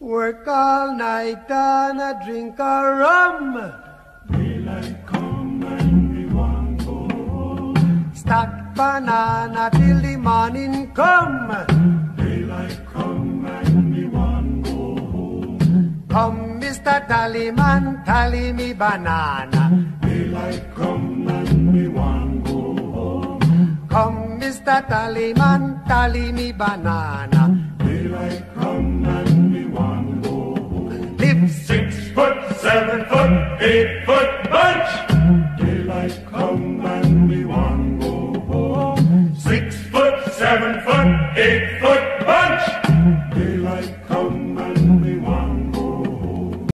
Work all night and a drink a rum. Daylight come and we want go home. Stack banana till the morning come. Daylight come and we want go home. Come, Mr. Tallyman, tally me banana. Daylight come and we want go home. Come, Mr. Tallyman, tally me banana. Daylight come and we want go home. Live 6 foot, 7 foot, 8 foot bunch.